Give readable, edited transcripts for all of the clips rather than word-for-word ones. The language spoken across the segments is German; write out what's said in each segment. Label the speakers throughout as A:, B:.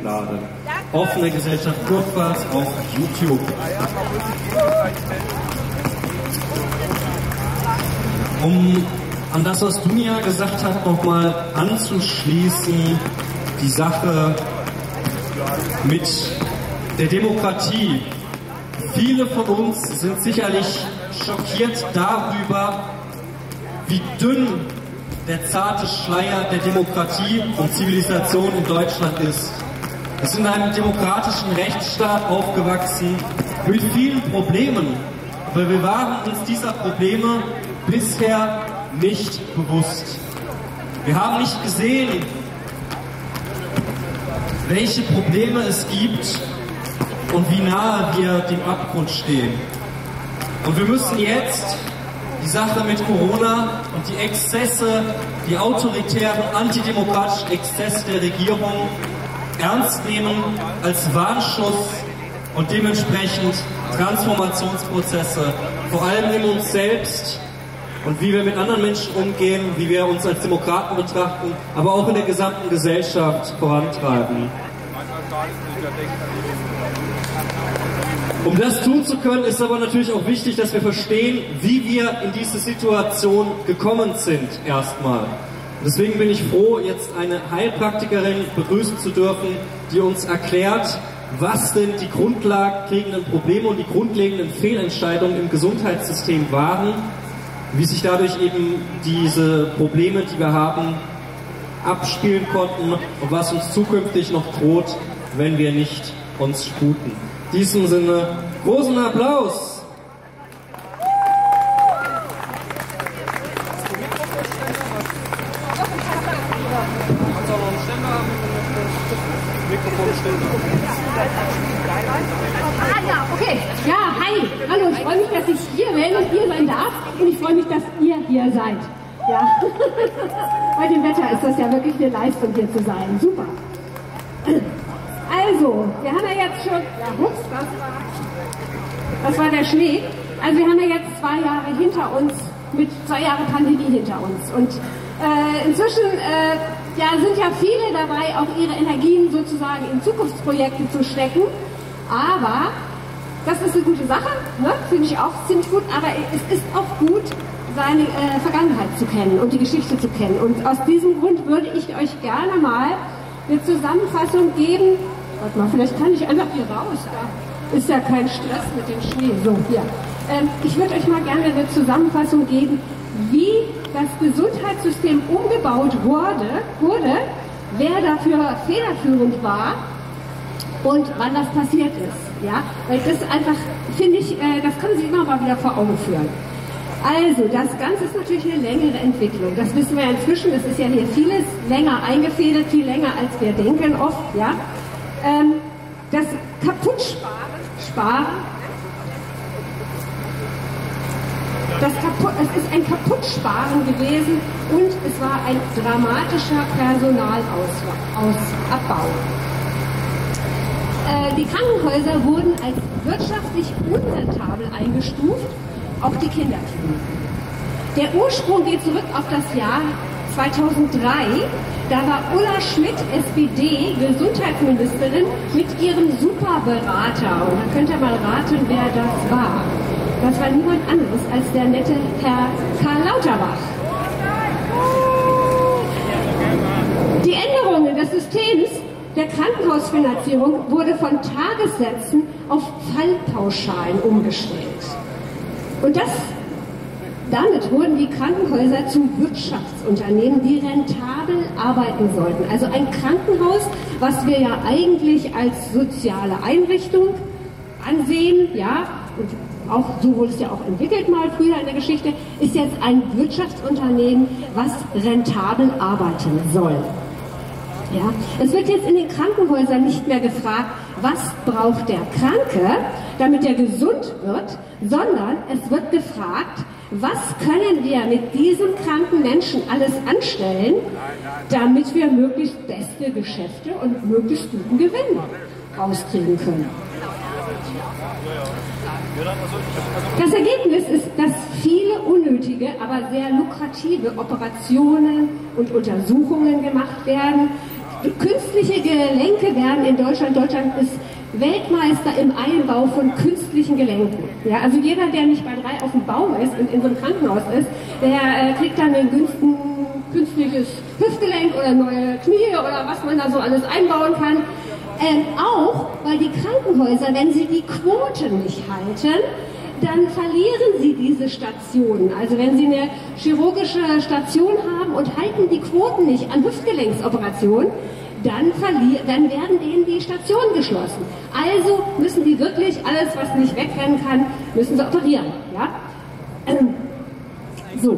A: hochladen. Offene Gesellschaft Kurpfalz auf YouTube. Um an das, was Dunja gesagt hat, nochmal anzuschließen, die Sache mit der Demokratie. Viele von uns sind sicherlich schockiert darüber, wie dünn der zarte Schleier der Demokratie und Zivilisation in Deutschland ist. Wir sind in einem demokratischen Rechtsstaat aufgewachsen mit vielen Problemen, aber wir waren uns dieser Probleme bisher nicht bewusst. Wir haben nicht gesehen, welche Probleme es gibt und wie nahe wir dem Abgrund stehen. Und wir müssen jetzt die Sache mit Corona und die Exzesse, die autoritären, antidemokratischen Exzesse der Regierung ernst nehmen als Warnschuss und dementsprechend Transformationsprozesse, vor allem in uns selbst und wie wir mit anderen Menschen umgehen, wie wir uns als Demokraten betrachten, aber auch in der gesamten Gesellschaft vorantreiben. Um das tun zu können, ist aber natürlich auch wichtig, dass wir verstehen, wie wir in diese Situation gekommen sind erstmal. Deswegen bin ich froh, jetzt eine Heilpraktikerin begrüßen zu dürfen, die uns erklärt, was denn die grundlegenden Probleme und die grundlegenden Fehlentscheidungen im Gesundheitssystem waren, wie sich dadurch eben diese Probleme, die wir haben, abspielen konnten und was uns zukünftig noch droht, wenn wir nicht uns sputen. In diesem Sinne, großen Applaus!
B: Okay. Ja, hi. Hallo, ich freue mich, dass ich hier bin und hier sein darf. Und ich freue mich, dass ihr hier seid. Ja. Bei dem Wetter ist das ja wirklich eine Leistung, hier zu sein. Super. Also, wir haben ja jetzt schon... Ja, hups, das war der Schnee. Also wir haben ja jetzt 2 Jahre hinter uns, mit 2 Jahren Pandemie hinter uns. Und inzwischen sind ja viele dabei, auch ihre Energien sozusagen in Zukunftsprojekte zu stecken. Aber das ist eine gute Sache, ne? Finde ich auch ziemlich gut. Aber es ist auch gut, seine Vergangenheit zu kennen und die Geschichte zu kennen. Und aus diesem Grund würde ich euch gerne mal eine Zusammenfassung geben. Warte mal, vielleicht kann ich einfach hier raus. Da ist ja kein Stress mit dem Schnee. So, hier. Ich würde euch mal gerne eine Zusammenfassung geben, wie das Gesundheitssystem umgebaut wurde, wer dafür federführend war und wann das passiert ist. Ja? Weil das einfach, finde ich, das kann sich immer mal wieder vor Augen führen. Also, das Ganze ist natürlich eine längere Entwicklung. Das wissen wir inzwischen. Es ist ja hier vieles länger eingefädelt, viel länger als wir denken oft. Ja? Das es ist ein Kaputtsparen gewesen und es war ein dramatischer Personalabbau. Die Krankenhäuser wurden als wirtschaftlich unrentabel eingestuft, auch die Kinderkliniken. Der Ursprung geht zurück auf das Jahr 2003. Da war Ulla Schmidt, SPD, Gesundheitsministerin, mit ihrem Superberater. Und da könnt ihr mal raten, wer das war. Das war niemand anderes als der nette Herr Karl Lauterbach. Die Änderungen des Systems der Krankenhausfinanzierung wurde von Tagessätzen auf Fallpauschalen umgestellt. Und damit wurden die Krankenhäuser zu Wirtschaftsunternehmen, die rentabel arbeiten sollten. Also ein Krankenhaus, was wir ja eigentlich als soziale Einrichtung ansehen, ja, und auch so wurde es ja auch entwickelt mal früher in der Geschichte, ist jetzt ein Wirtschaftsunternehmen, was rentabel arbeiten soll. Ja, es wird jetzt in den Krankenhäusern nicht mehr gefragt, was braucht der Kranke, damit er gesund wird, sondern es wird gefragt, was können wir mit diesem kranken Menschen alles anstellen, damit wir möglichst beste Geschäfte und möglichst guten Gewinn rauskriegen können. Das Ergebnis ist, dass viele unnötige, aber sehr lukrative Operationen und Untersuchungen gemacht werden, Künstliche Gelenke werden in Deutschland ist Weltmeister im Einbau von künstlichen Gelenken. Ja, also jeder, der nicht bei 3 auf dem Baum ist und in so einem Krankenhaus ist, der kriegt dann ein künstliches Hüftgelenk oder neue Knie oder was man da so alles einbauen kann. Auch, weil die Krankenhäuser, wenn sie die Quoten nicht halten, dann verlieren sie diese Stationen. Also wenn sie eine chirurgische Station haben und halten die Quoten nicht an Hüftgelenksoperationen, dann werden denen die Stationen geschlossen. Also müssen die wirklich alles, was nicht wegrennen kann, müssen sie operieren. Ja? So.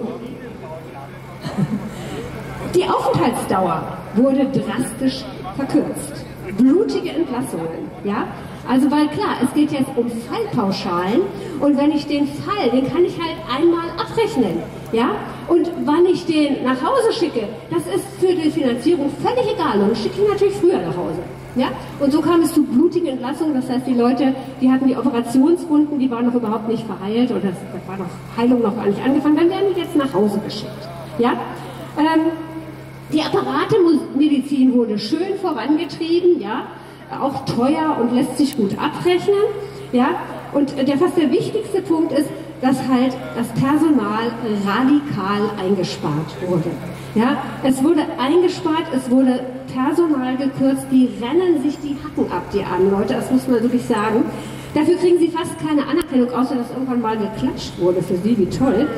B: Die Aufenthaltsdauer wurde drastisch verkürzt. Blutige Entlassungen. Ja? Also weil klar, es geht jetzt um Fallpauschalen und wenn ich den Fall, den kann ich halt einmal abrechnen. Ja? Und wann ich den nach Hause schicke, das ist für die Finanzierung völlig egal. Und ich schicke ihn natürlich früher nach Hause. Ja? Und so kam es zu blutigen Entlassungen. Das heißt, die Leute, die hatten die Operationswunden, die waren noch überhaupt nicht verheilt oder das war noch Heilung noch gar nicht angefangen. Dann werden die jetzt nach Hause geschickt. Ja? Die Apparatemedizin wurde schön vorangetrieben, ja? Auch teuer und lässt sich gut abrechnen. Ja? Und fast der wichtigste Punkt ist, dass halt das Personal radikal eingespart wurde. Ja? Es wurde eingespart, es wurde Personal gekürzt, die rennen sich die Hacken ab, die armen Leute, das muss man wirklich sagen. Dafür kriegen sie fast keine Anerkennung, außer dass irgendwann mal geklatscht wurde für sie, wie toll.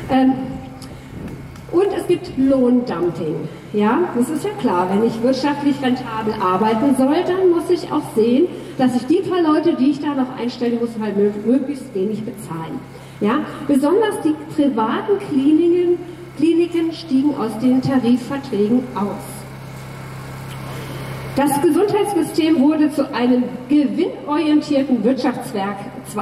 B: Und es gibt Lohndumping. Ja, das ist ja klar, wenn ich wirtschaftlich rentabel arbeiten soll, dann muss ich auch sehen, dass ich die paar Leute, die ich da noch einstellen muss, halt möglichst wenig bezahlen. Ja, besonders die privaten Kliniken stiegen aus den Tarifverträgen aus. Das Gesundheitssystem wurde zu einem gewinnorientierten Wirtschaftszweig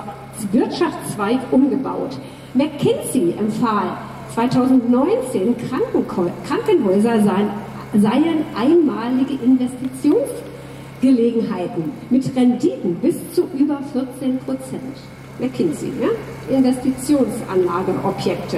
B: umgebaut. McKinsey empfahl 2019 Krankenhäuser seien einmalige Investitionsgelegenheiten mit Renditen bis zu über 14%. McKinsey, ja? Investitionsanlageobjekte.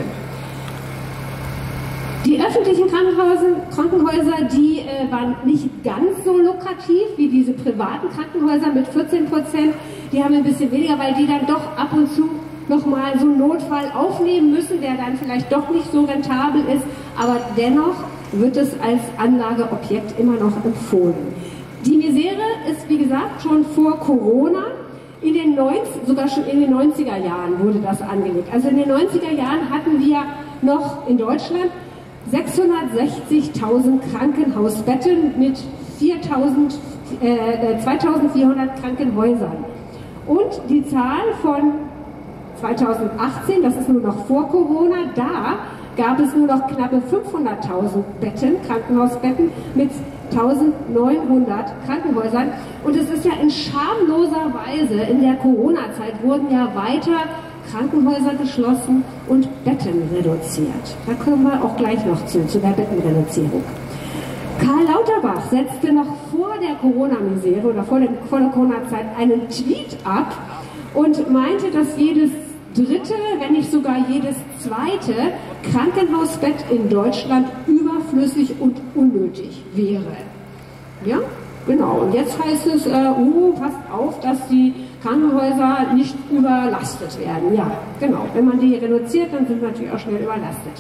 B: Die öffentlichen Krankenhäuser, die waren nicht ganz so lukrativ wie diese privaten Krankenhäuser mit 14%. Die haben ein bisschen weniger, weil die dann doch ab und zu nochmal so einen Notfall aufnehmen müssen, der dann vielleicht doch nicht so rentabel ist, aber dennoch wird es als Anlageobjekt immer noch empfohlen. Die Misere ist, wie gesagt, schon vor Corona, sogar schon in den 90er Jahren wurde das angelegt. Also in den 90er Jahren hatten wir noch in Deutschland 660.000 Krankenhausbetten mit 2.400 Krankenhäusern. Und die Zahl von 2018, das ist nur noch vor Corona, da gab es nur noch knappe 500.000 Betten, Krankenhausbetten mit 1.900 Krankenhäusern. Und es ist ja in schamloser Weise, in der Corona-Zeit wurden ja weiter Krankenhäuser geschlossen und Betten reduziert. Da kommen wir auch gleich noch zu der Bettenreduzierung. Karl Lauterbach setzte noch vor der Corona-Misere oder vor der Corona-Zeit einen Tweet ab und meinte, dass jedes dritte, wenn nicht sogar jedes zweite Krankenhausbett in Deutschland überflüssig und unnötig wäre. Ja, genau. Und jetzt heißt es, passt auf, dass die Krankenhäuser nicht überlastet werden. Ja, genau. Wenn man die reduziert, dann sind sie natürlich auch schnell überlastet.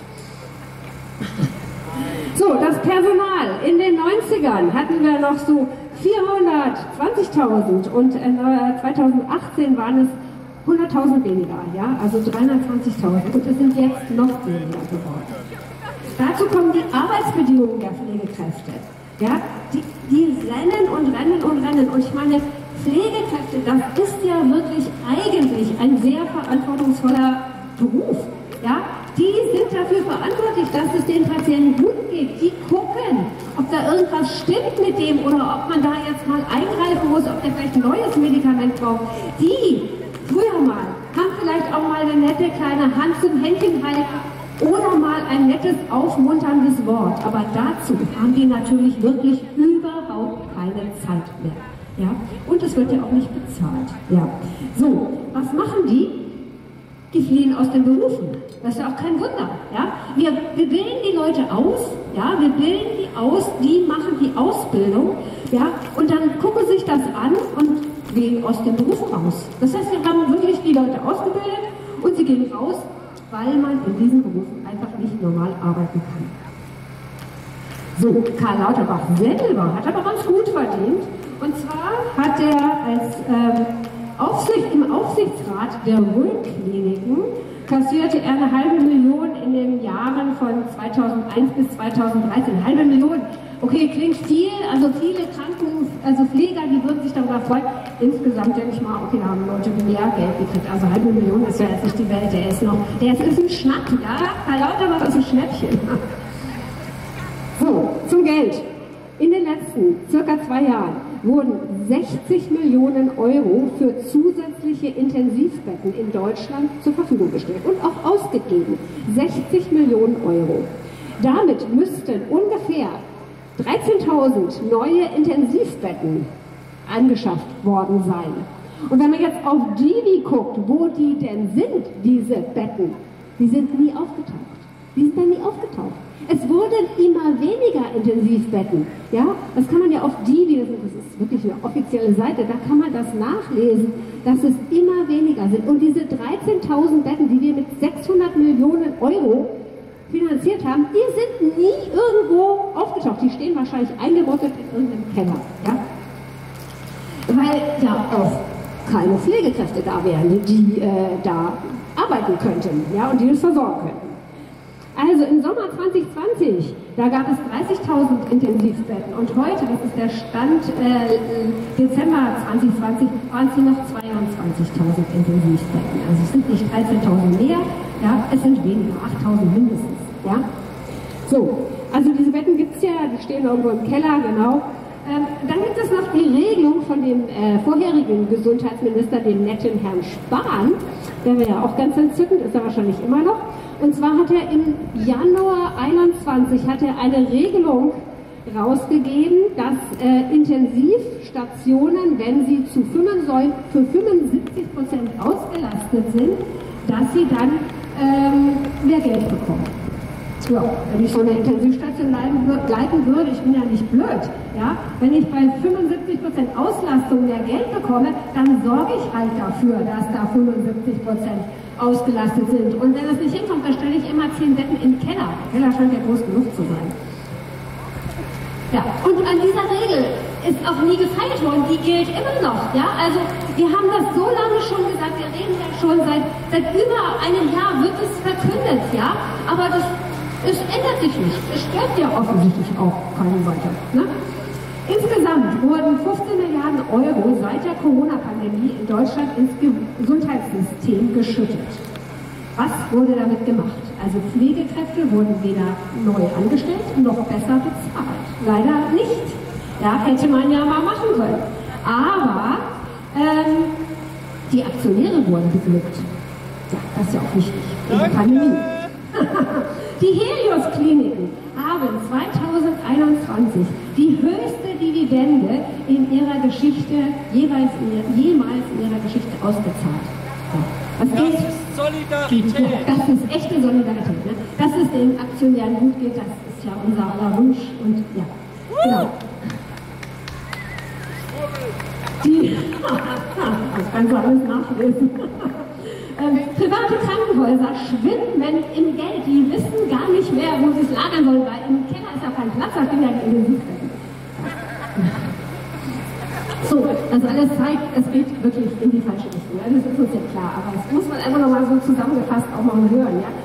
B: So, das Personal. In den 90ern hatten wir noch so 420.000 und 2018 waren es 100.000 weniger, ja, also 320.000 und es sind jetzt noch weniger geworden. Dazu kommen die Arbeitsbedingungen der Pflegekräfte. Ja, die rennen und rennen und rennen und ich meine, Pflegekräfte, das ist ja wirklich eigentlich ein sehr verantwortungsvoller Beruf. Ja, die sind dafür verantwortlich, dass es den Patienten gut geht. Die gucken, ob da irgendwas stimmt mit dem oder ob man da jetzt mal eingreifen muss, ob der vielleicht ein neues Medikament braucht. Die früher mal haben vielleicht auch mal eine nette kleine Hand zum Händchen halten oder mal ein nettes, aufmunterndes Wort. Aber dazu haben die natürlich wirklich überhaupt keine Zeit mehr. Ja? Und es wird ja auch nicht bezahlt. Ja. So, was machen die? die fliehen aus den Berufen. Das ist ja auch kein Wunder. Ja? Wir bilden die Leute aus, ja? Wir bilden die aus, die machen die Ausbildung, ja? Und dann gucken sich das an und gehen aus den Berufen raus. Das heißt, wir haben wirklich die Leute ausgebildet und sie gehen raus, weil man in diesen Berufen einfach nicht normal arbeiten kann. So, Karl Lauterbach selber hat aber ganz gut verdient. Und zwar hat er als im Aufsichtsrat der Röhl-Kliniken kassierte er 500.000 in den Jahren von 2001 bis 2013. 500.000, okay, klingt viel, also viele Pfleger, die würden sich darüber freuen. Insgesamt denke ich mal, okay, da haben Leute mehr Geld gekriegt. Also 500.000 ist ja jetzt nicht die Welt, der ist ein Schnack, ja? Karl Lauterbach ist ein Schnäppchen. So, zum Geld. In den letzten circa 2 Jahren wurden 60 Millionen Euro für zusätzliche Intensivbetten in Deutschland zur Verfügung gestellt und auch ausgegeben. 60 Millionen Euro. Damit müssten ungefähr 13.000 neue Intensivbetten angeschafft worden sein. Und wenn man jetzt auf Gini guckt, wo die denn sind, diese Betten, die sind nie aufgetaucht. Die sind da nie aufgetaucht. Es wurden immer weniger Intensivbetten. Ja? Das kann man ja auf Divi, das ist wirklich eine offizielle Seite, da kann man das nachlesen, dass es immer weniger sind. Und diese 13.000 Betten, die wir mit 600 Millionen Euro finanziert haben, die sind nie irgendwo aufgetaucht. Die stehen wahrscheinlich eingemottet in irgendeinem Keller. Ja? Weil ja auch keine Pflegekräfte da wären, die da arbeiten könnten, ja, und die das versorgen könnten. Also im Sommer 2020, da gab es 30.000 Intensivbetten und heute, das ist der Stand Dezember 2020, waren es nur noch 22.000 Intensivbetten. Also es sind nicht 13.000 mehr, ja, es sind weniger, 8.000 mindestens. Ja? So, also diese Betten gibt es ja, die stehen irgendwo im Keller, genau. Dann gibt es noch die Regelung von dem vorherigen Gesundheitsminister, dem netten Herrn Spahn, der wäre ja auch ganz entzückend, ist er wahrscheinlich immer noch. Und zwar hat er im Januar 2021 hat er eine Regelung rausgegeben, dass Intensivstationen, wenn sie für 75% ausgelastet sind, dass sie dann mehr Geld bekommen. Ja, wenn ich so eine Intensivstation leiten würde, ich bin ja nicht blöd, ja, wenn ich bei 75% Auslastung mehr Geld bekomme, dann sorge ich halt dafür, dass da 75% ausgelastet sind. Und wenn das nicht hinkommt, dann stelle ich immer 10 Betten in den Keller. Der Keller scheint ja groß genug zu sein. Ja, und an dieser Regel ist auch nie gefeilt worden, die gilt immer noch. Ja? Also wir haben das so lange schon gesagt, wir reden ja schon seit über einem Jahr wird es verkündet, ja, aber es ändert sich nicht. Es stört ja offensichtlich auch keinen weiter. Ne? Insgesamt wurden 15 Milliarden Euro seit der Corona-Pandemie in Deutschland ins Gesundheitssystem geschüttet. Was wurde damit gemacht? Also Pflegekräfte wurden weder neu angestellt noch besser bezahlt. Leider nicht. Ja, hätte man ja mal machen können. Aber die Aktionäre wurden beglückt. Ja, das ist ja auch wichtig. In der Pandemie. Die Helios-Kliniken haben 2021 die höchste Dividende in ihrer Geschichte, jemals in ihrer Geschichte ausgezahlt. Ja. Das ist Solidarität. Ja, das ist echte Solidarität. Ne? Dass es den Aktionären gut geht, das ist ja unser aller Wunsch. Und ja, genau. Das kannst du alles nachlesen. Private Krankenhäuser schwimmen im Geld, die wissen gar nicht mehr, wo sie es lagern sollen, weil im Keller ist ja kein Platz, da stehen ja die Intensivbetten. So, also alles zeigt, es geht wirklich in die falsche Richtung. Ja, das ist uns ja klar, aber das muss man einfach nochmal so zusammengefasst auch mal hören. Ja?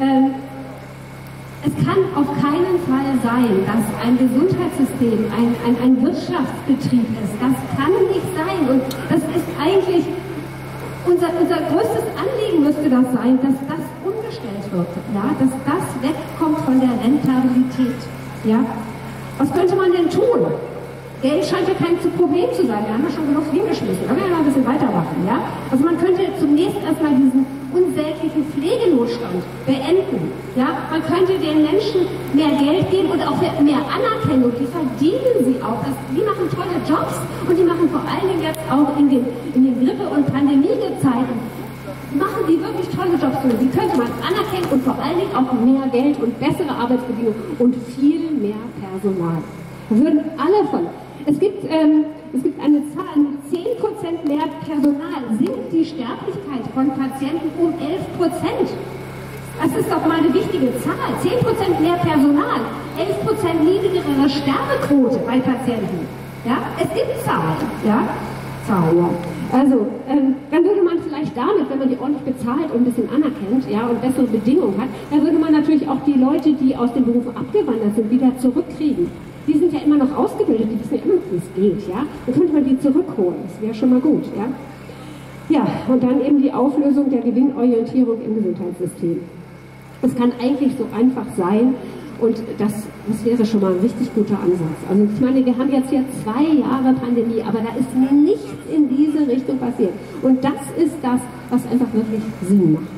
B: Es kann auf keinen Fall sein, dass ein Gesundheitssystem ein Wirtschaftsbetrieb ist. Das kann nicht sein und das ist eigentlich unser größtes Anliegen müsste das sein, dass das umgestellt wird, ja, dass das wegkommt von der Rentabilität. Ja. Was könnte man denn tun? Geld scheint ja kein Problem zu sein. Wir haben ja schon genug hingeschmissen. Da können wir ja mal ein bisschen weitermachen. Ja? Also man könnte zunächst erstmal diesen unsäglichen Pflegenotstand beenden. Ja? Man könnte den Menschen mehr Geld geben und auch mehr Anerkennung. Die verdienen sie auch. Die machen tolle Jobs und die machen vor allen Dingen jetzt auch in den Grippe- und Pandemiezeiten machen die wirklich tolle tolle Jobs tun, die könnte man anerkennen und vor allen Dingen auch mehr Geld und bessere Arbeitsbedingungen und viel mehr Personal. Da würden alle von. Es gibt eine Zahl, mit 10% mehr Personal sinkt die Sterblichkeit von Patienten um 11%. Das ist doch mal eine wichtige Zahl. 10% mehr Personal, 11% niedrigere Sterbequote bei Patienten. Ja, es gibt Zahlen. Ja, Zahlen, ja. Also, dann würde man vielleicht damit, wenn man die ordentlich bezahlt und ein bisschen anerkennt, ja, und bessere Bedingungen hat, dann würde man natürlich auch die Leute, die aus den Berufen abgewandert sind, wieder zurückkriegen. Die sind ja immer noch ausgebildet, die wissen ja immer, wie es geht, ja. Dann könnte man die zurückholen, das wäre schon mal gut, ja. Ja, und dann eben die Auflösung der Gewinnorientierung im Gesundheitssystem. Das kann eigentlich so einfach sein und das wäre schon mal ein richtig guter Ansatz. Also ich meine, wir haben jetzt hier 2 Jahre Pandemie, aber da ist nichts in diese Richtung passiert. Und das ist das, was einfach wirklich Sinn macht.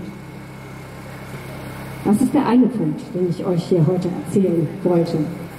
B: Das ist der eine Punkt, den ich euch hier heute erzählen wollte.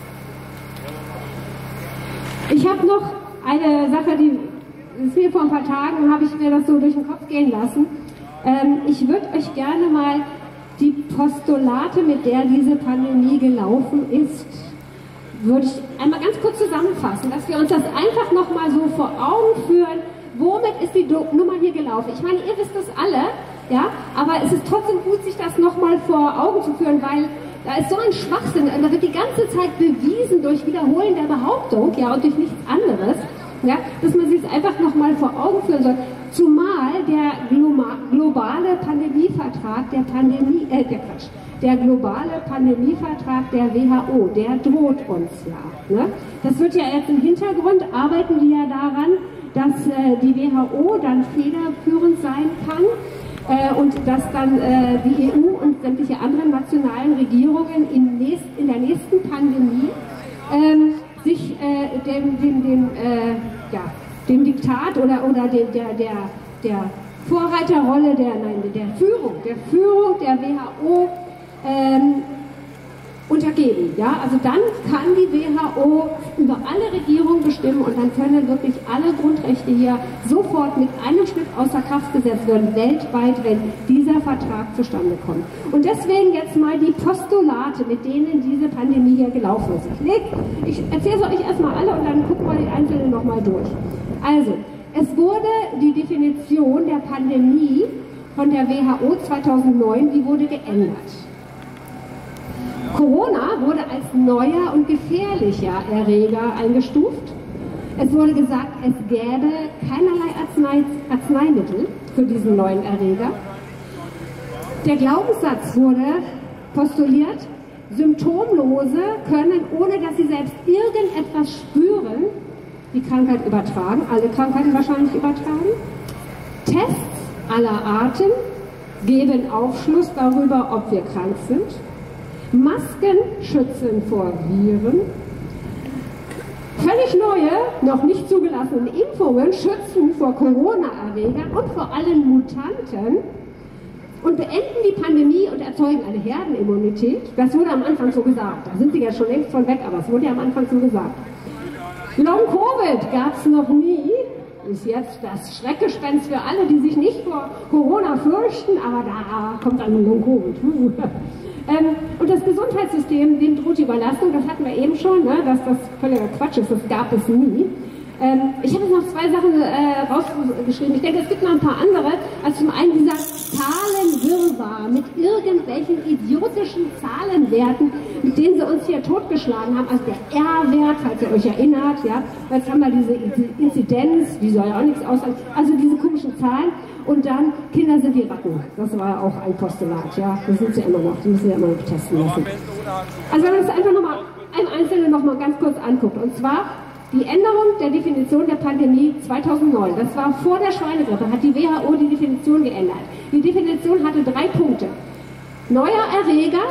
B: Ich habe noch eine Sache, die ist mir vor ein paar Tagen, habe ich mir das so durch den Kopf gehen lassen. Ich würde euch gerne mal die Postulate, mit der diese Pandemie gelaufen ist, würde ich einmal ganz kurz zusammenfassen, dass wir uns das einfach nochmal so vor Augen führen, womit ist die Nummer hier gelaufen. Ich meine, ihr wisst das alle, ja, aber es ist trotzdem gut, sich das nochmal vor Augen zu führen, weil da ist so ein Schwachsinn, da wird die ganze Zeit bewiesen durch Wiederholen der Behauptung, ja, und durch nichts anderes, ja, dass man sich es einfach nochmal vor Augen führen soll. Zumal der globale Pandemievertrag der globale Pandemievertrag der WHO, der droht uns ja. Ne? Das wird ja jetzt im Hintergrund, arbeiten die ja daran, dass die WHO dann federführend sein kann und dass dann die EU und sämtliche anderen nationalen Regierungen in der nächsten Pandemie sich dem Diktat oder der Vorreiterrolle der Führung der WHO untergeben. Ja? Also dann kann die WHO über alle Regierungen bestimmen und dann können wirklich alle Grundrechte hier sofort mit einem Schnitt außer Kraft gesetzt werden, weltweit, wenn dieser Vertrag zustande kommt. Und deswegen jetzt mal die Postulate, mit denen diese Pandemie hier gelaufen ist. Ich erzähle es euch erstmal alle und dann gucken wir die einzelnen nochmal durch. Also, es wurde die Definition der Pandemie von der WHO 2009, die wurde geändert. Corona wurde als neuer und gefährlicher Erreger eingestuft. Es wurde gesagt, es gäbe keinerlei Arzneimittel für diesen neuen Erreger. Der Glaubenssatz wurde postuliert, Symptomlose können, ohne dass sie selbst irgendetwas spüren, die Krankheit übertragen, alle Krankheiten wahrscheinlich übertragen. Tests aller Arten geben Aufschluss darüber, ob wir krank sind. Masken schützen vor Viren. Völlig neue, noch nicht zugelassene Impfungen schützen vor Corona-Erregern und vor allen Mutanten und beenden die Pandemie und erzeugen eine Herdenimmunität. Das wurde am Anfang so gesagt. Da sind sie ja schon längst von weg, aber es wurde ja am Anfang so gesagt. Long-Covid gab es noch nie. Ist jetzt das Schreckgespenst für alle, die sich nicht vor Corona fürchten, aber da kommt dann Long-Covid. Und das Gesundheitssystem, dem droht die Überlastung, das hatten wir eben schon, ne, dass das völliger Quatsch ist, das gab es nie. Ich habe jetzt noch 2 Sachen rausgeschrieben. Ich denke, es gibt noch ein paar andere. Also zum einen dieser Zahlenwirrwarr mit irgendwelchen idiotischen Zahlenwerten, mit denen sie uns hier totgeschlagen haben. Also der R-Wert, falls ihr euch erinnert, ja. Jetzt haben wir diese Inzidenz, die soll ja auch nichts aussagen. Also diese komischen Zahlen. Und dann, Kinder sind die Ratten. Das war ja auch ein Postulat, ja. Das sind sie immer noch. Die müssen wir immer noch testen lassen. Also wenn man das einfach nochmal im Einzelnen nochmal ganz kurz anguckt. Und zwar die Änderung der Definition der Pandemie 2009, das war vor der Schweinegrippe, hat die WHO die Definition geändert. Die Definition hatte 3 Punkte. Neuer Erreger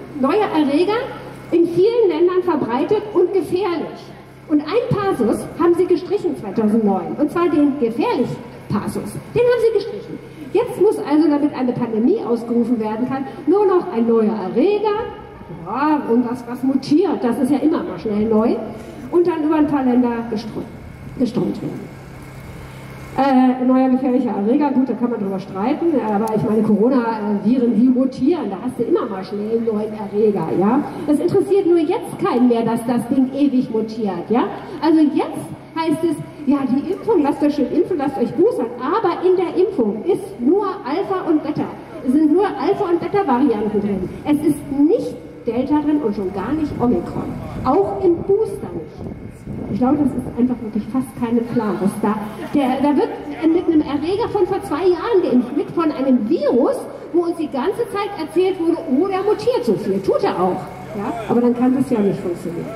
B: in vielen Ländern verbreitet und gefährlich. Und ein Passus haben sie gestrichen 2009, und zwar den gefährlich Passus. Den haben sie gestrichen. Jetzt muss also, damit eine Pandemie ausgerufen werden kann, nur noch ein neuer Erreger, ja, irgendwas, was mutiert, das ist ja immer mal schnell neu, und dann über ein paar Länder gestreunt werden. Neuer gefährlicher Erreger, gut, da kann man drüber streiten, aber ich meine, Corona-Viren, die mutieren, da hast du immer mal schnell einen neuen Erreger, ja. Es interessiert nur jetzt keinen mehr, dass das Ding ewig mutiert, ja. Also jetzt heißt es, ja, die Impfung, lasst euch schön impfen, lasst euch boostern, aber in der Impfung ist nur Alpha und Beta. Es sind nur Alpha- und Beta-Varianten drin. Es ist nicht Delta drin und schon gar nicht Omikron. Auch im Booster nicht. Ich glaube, das ist einfach wirklich fast keine Plan, was da wird mit einem Erreger von vor 2 Jahren geimpft, mit von einem Virus, wo uns die ganze Zeit erzählt wurde, oh, der mutiert so viel. Tut er auch. Ja? Aber dann kann das ja nicht funktionieren.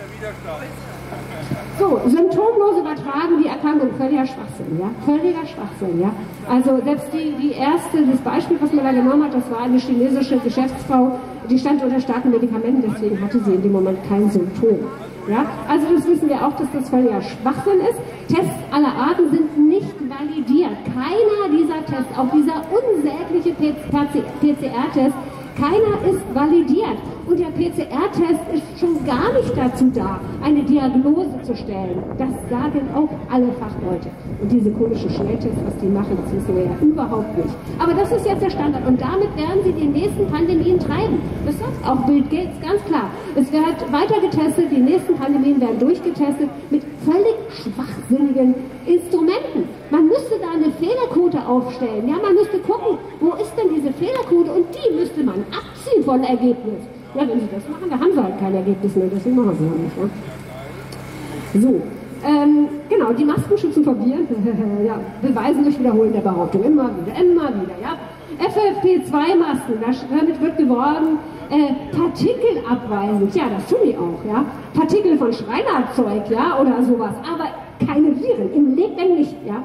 B: So, symptomlos übertragen die Erkrankung, völliger Schwachsinn, ja? Völliger Schwachsinn, ja? Also selbst das Beispiel, was man da genommen hat, das war eine chinesische Geschäftsfrau, die stand unter starken Medikamenten, deswegen hatte sie in dem Moment kein Symptom. Ja? Also das wissen wir auch, dass das völliger Schwachsinn ist. Tests aller Arten sind nicht validiert. Keiner dieser Tests, auch dieser unsägliche PCR-Test, keiner ist validiert. Und der PCR-Test ist schon gar nicht dazu da, eine Diagnose zu stellen. Das sagen auch alle Fachleute. Und diese komischen Schnelltests, was die machen, das wissen wir ja überhaupt nicht. Aber das ist jetzt der Standard. Und damit werden sie die nächsten Pandemien treiben. Das sagt auch Bill Gates ganz klar. Es wird weiter getestet, die nächsten Pandemien werden durchgetestet mit völlig schwachsinnigen Instrumenten. Man müsste da eine Fehlerquote aufstellen. Ja, man müsste gucken, wo ist denn diese Fehlerquote? Und die müsste man abziehen von Ergebnis. Ja, wenn sie das machen, dann haben sie halt kein Ergebnis mehr, deswegen machen sie ja nicht. Ne? So, genau, die Masken schützen vor Viren, ja, beweisen durch Wiederholen der Behauptung, immer wieder, ja. FFP2-Masken, damit wird geworben, partikelabweisend, ja, das tun die auch, ja. Partikel von Schreinerzeug, ja, oder sowas, aber keine Viren, im Leben nicht, ja.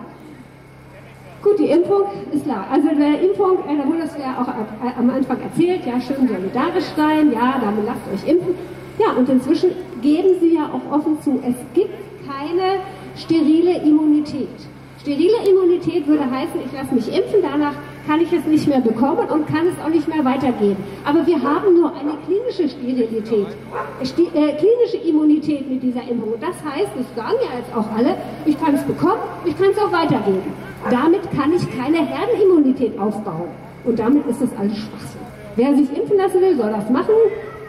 B: Gut, die Impfung ist klar. Also der Impfung, da wurde es ja auch am Anfang erzählt, ja, schön solidarisch sein, ja, damit lasst euch impfen. Ja, und inzwischen geben sie ja auch offen zu, es gibt keine sterile Immunität. Sterile Immunität würde heißen, ich lasse mich impfen, danach kann ich es nicht mehr bekommen und kann es auch nicht mehr weitergeben. Aber wir haben nur eine klinische Sterilität, klinische Immunität mit dieser Impfung. Und das heißt, das sagen ja jetzt auch alle, ich kann es bekommen, ich kann es auch weitergeben. Damit kann ich keine Herdenimmunität aufbauen. Und damit ist das alles Schwachsinn. Wer sich impfen lassen will, soll das machen.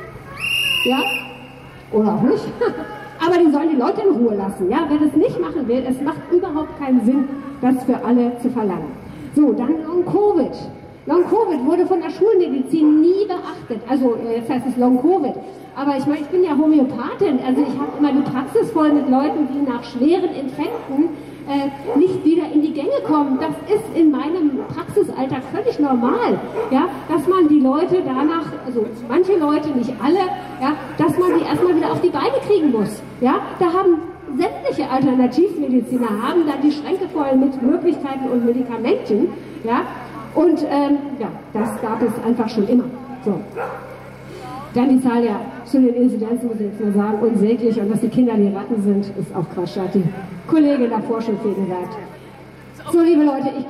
B: Ja, oder auch nicht. Aber die sollen die Leute in Ruhe lassen. Ja, wer das nicht machen will, es macht überhaupt keinen Sinn, das für alle zu verlangen. So, dann Long-Covid. Long-Covid wurde von der Schulmedizin nie beachtet. Also, jetzt heißt es Long-Covid. Aber ich meine, ich bin ja Homöopathin. Also ich habe immer die Praxis voll mit Leuten, die nach schweren Infekten nicht wieder in die Gänge kommen. Das ist in meinem Praxisalltag völlig normal, ja, dass man die Leute danach, also manche Leute, nicht alle, ja, dass man die erstmal wieder auf die Beine kriegen muss. Ja, da haben sämtliche Alternativmediziner haben da die Schränke voll mit Möglichkeiten und Medikamenten, ja, und ja, das gab es einfach schon immer. So. Dann die Zahl zu den Inzidenzen, muss ich jetzt nur sagen, unsäglich. Und dass die Kinder die Ratten sind, ist auch Quatsch. Hat die Kollegin davor schon viel gesagt. So, liebe Leute, ich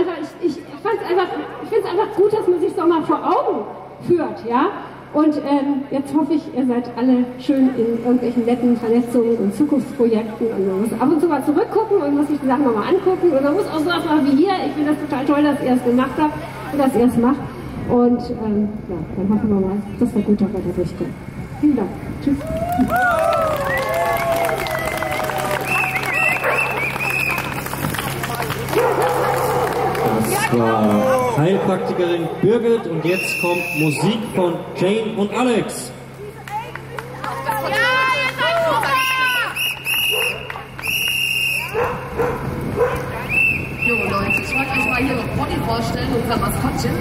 B: finde es einfach gut, dass man sich so mal vor Augen führt, ja. Und jetzt hoffe ich, ihr seid alle schön in irgendwelchen netten Vernetzungen und Zukunftsprojekten. Und man muss ab und zu mal zurückgucken und muss sich die Sachen nochmal angucken. Und man muss auch so was machen wie hier. Ich finde das total toll, dass ihr es gemacht habt und dass ihr es macht. Und ja, dann hoffen wir mal, dass wir gut weiter durchkommen. Vielen Dank. Tschüss.
A: Das war Heilpraktikerin Birgit und jetzt kommt Musik von Jane und Alex.
C: Jo Leute, ich wollte euch mal hier noch Polly vorstellen, unser Maskottchen.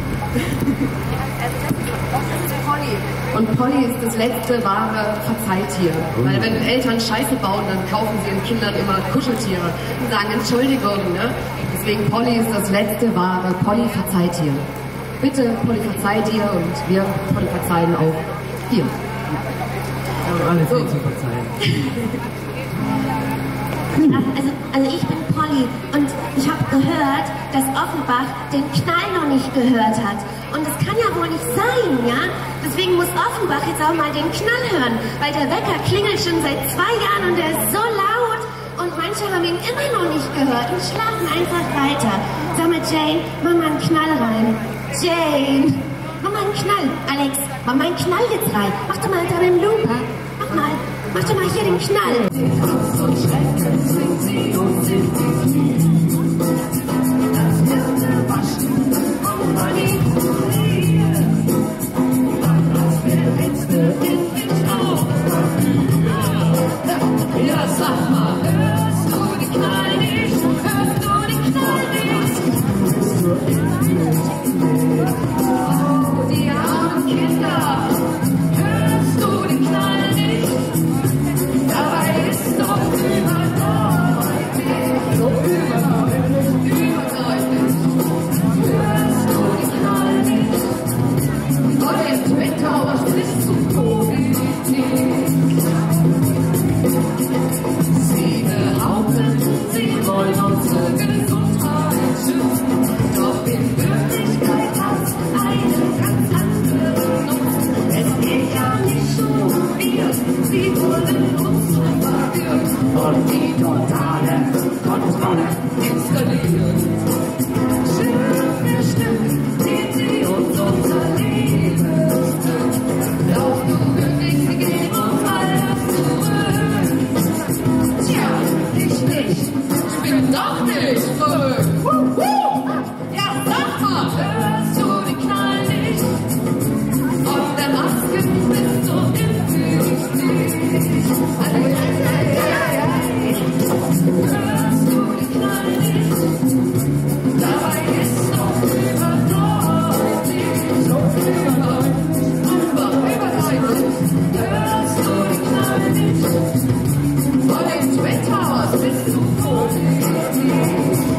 C: Das ist Polly. Und Polly ist das letzte wahre Verzeihtier. Weil wenn Eltern Scheiße bauen, dann kaufen sie ihren Kindern immer Kuscheltiere und sagen Entschuldigung, ne? Deswegen Polly ist das letzte wahre Polly-Verzeihtier. Bitte, Polly verzeiht dir und wir, Polly, verzeihen auch dir.
A: Ja, alles so. Zu verzeihen.
D: Also ich bin Polly und ich habe gehört, dass Offenbach den Knall noch nicht gehört hat. Und das kann ja wohl nicht sein, ja? Deswegen muss Offenbach jetzt auch mal den Knall hören, weil der Wecker klingelt schon seit 2 Jahren und der ist so laut und manchmal Manche haben ihn immer noch nicht gehört und schlafen einfach weiter. Sag mal, Jane, mach mal einen Knall rein. Jane, mach mal einen Knall. Alex, mach mal einen Knall jetzt rein. Mach doch mal deinen Looper. Mach doch mal hier den Knall. Und Schrecken zwingt sie und sind die Knie. Das Hirte waschen und manipulieren. Dann als der Letzte endlich aufwachen. Ja, sag mal, hörst du den Knall nicht? Hörst du den Knall nicht? Oh, die armen Kinder, hörst du den Knall nicht? Dabei ist doch überdeutlich, so überdeutlich, hörst du den Knall nicht? Von den Twin Towers bis zum Politik. Sie behaupten, sie wollen unsere Gesundheit schützen, doch in Wirklichkeit hat es einen ganz anderen Nutzen. Es geht ja nicht um wir, sie wollen uns verwirren und die totale Kontrolle installieren. Stück für Stück zieht sie uns unser Leben zurück. Glaubst du wirklich, sie geben uns alles zurück? Tja, ich nicht. Ich bin doch nicht verrückt. Ja, sag mal, hörst du den Knall nicht? Von der Maske bis zur Impfpflicht. Hörst du den Knall nicht? Dabei ist doch überdeutlich, so überdeutlich, einfach überdeutlich. Hörst du den Knall nicht? Von den Twin Towers bis zum Politik.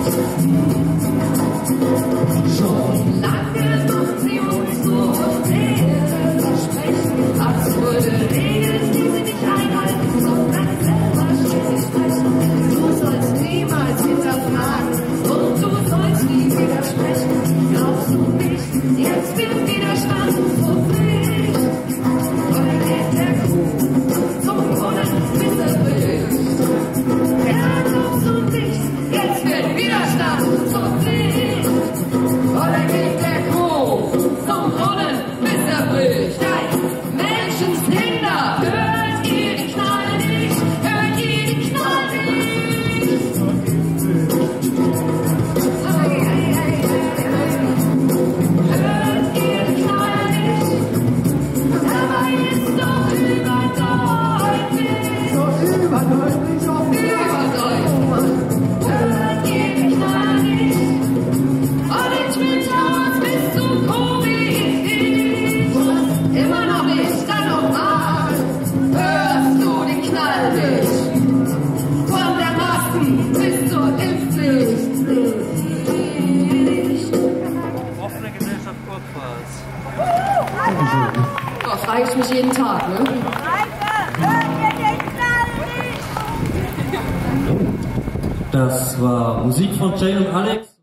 D: Schon lange machen sie uns nur Pläne versprechen, als würde Regeln, die sie nicht einhalten, sondern selber schließlich sprechen. Du sollst niemals hinterfragen und du sollst nie widersprechen. Glaubst du nicht, jetzt wird Widerstand Pflicht. Oder geht der Kuh zum Brunnen, bis er bricht. Ja, glaubst du nicht, jetzt wird Widerstand Pflicht. Oder geht der Kuh zum Brunnen, bis er bricht. Menschenskinder, hört ihr den Knall nicht? Hört ihr den Knall nicht? Hört ihr den Knall nicht? Dabei ist doch überdeutlich. So überdeutlich, so überdeutlich. Hört ihr den Knall nicht? Und den Twin Towers bis zum Covid. Immer noch nicht, dann nochmal. Hörst du den Knall nicht? Von der Masken bis zur Impfpflicht.
E: Offene Gesellschaft Kurpfalz.
C: Da frage ich mich jeden Tag, ne?
A: Das war Musik von Jay und Alex.